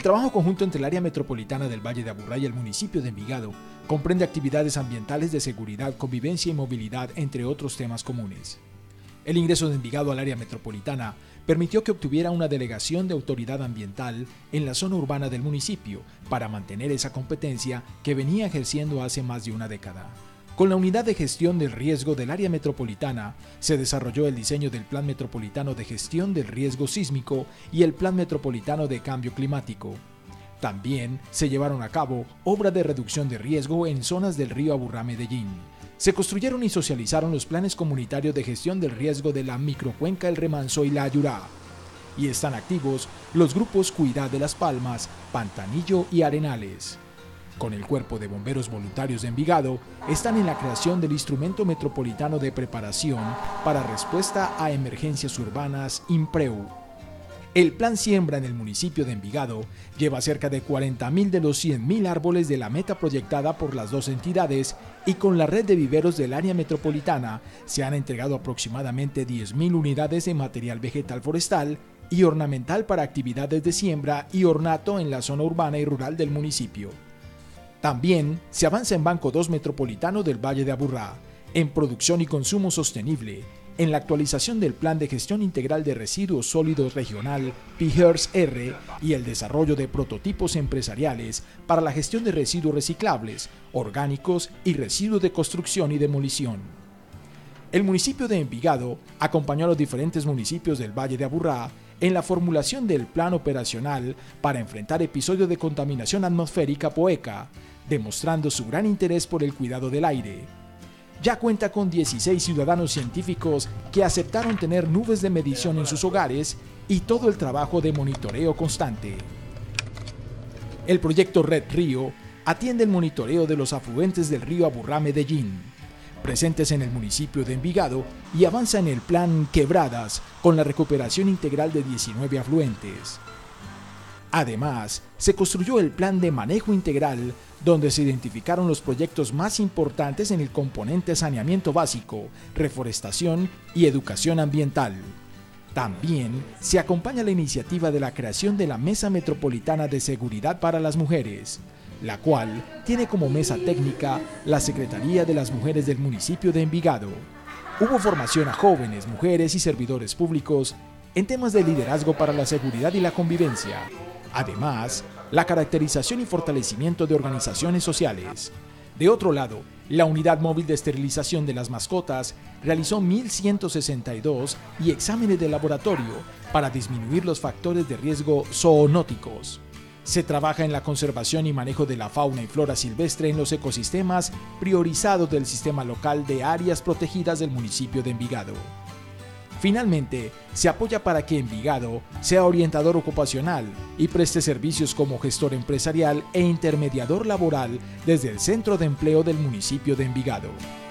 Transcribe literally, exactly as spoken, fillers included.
trabajo conjunto entre el área metropolitana del Valle de Aburrá y el municipio de Envigado comprende actividades ambientales de seguridad, convivencia y movilidad, entre otros temas comunes. El ingreso de Envigado al área metropolitana permitió que obtuviera una delegación de autoridad ambiental en la zona urbana del municipio para mantener esa competencia que venía ejerciendo hace más de una década. Con la unidad de gestión del riesgo del área metropolitana se desarrolló el diseño del Plan Metropolitano de Gestión del Riesgo Sísmico y el Plan Metropolitano de Cambio Climático. También se llevaron a cabo obras de reducción de riesgo en zonas del río Aburrá-Medellín. Se construyeron y socializaron los planes comunitarios de gestión del riesgo de la microcuenca El Remanso y la Ayurá. Y están activos los grupos Cuidad de las Palmas, Pantanillo y Arenales. Con el Cuerpo de Bomberos Voluntarios de Envigado, están en la creación del Instrumento Metropolitano de Preparación para Respuesta a Emergencias Urbanas, IMPREU. El Plan Siembra en el municipio de Envigado lleva cerca de cuarenta mil de los cien mil árboles de la meta proyectada por las dos entidades, y con la red de viveros del área metropolitana se han entregado aproximadamente diez mil unidades de material vegetal forestal y ornamental para actividades de siembra y ornato en la zona urbana y rural del municipio. También se avanza en Banco dos Metropolitano del Valle de Aburrá, en producción y consumo sostenible, en la actualización del Plan de Gestión Integral de Residuos Sólidos Regional P G E R S-R y el desarrollo de prototipos empresariales para la gestión de residuos reciclables, orgánicos y residuos de construcción y demolición. El municipio de Envigado acompañó a los diferentes municipios del Valle de Aburrá en la formulación del Plan Operacional para enfrentar episodios de contaminación atmosférica POECA, demostrando su gran interés por el cuidado del aire. Ya cuenta con dieciséis ciudadanos científicos que aceptaron tener nubes de medición en sus hogares y todo el trabajo de monitoreo constante. El proyecto Red Río atiende el monitoreo de los afluentes del río Aburrá-Medellín, presentes en el municipio de Envigado, y avanza en el Plan Quebradas con la recuperación integral de diecinueve afluentes. Además, se construyó el Plan de Manejo Integral, donde se identificaron los proyectos más importantes en el componente saneamiento básico, reforestación y educación ambiental. También se acompaña la iniciativa de la creación de la Mesa Metropolitana de Seguridad para las Mujeres, la cual tiene como mesa técnica la Secretaría de las Mujeres del municipio de Envigado. Hubo formación a jóvenes, mujeres y servidores públicos en temas de liderazgo para la seguridad y la convivencia. Además, la caracterización y fortalecimiento de organizaciones sociales. De otro lado, la Unidad Móvil de Esterilización de las Mascotas realizó mil ciento sesenta y dos y exámenes de laboratorio para disminuir los factores de riesgo zoonóticos. Se trabaja en la conservación y manejo de la fauna y flora silvestre en los ecosistemas priorizados del Sistema Local de Áreas Protegidas del municipio de Envigado. Finalmente, se apoya para que Envigado sea orientador ocupacional y preste servicios como gestor empresarial e intermediador laboral desde el Centro de Empleo del municipio de Envigado.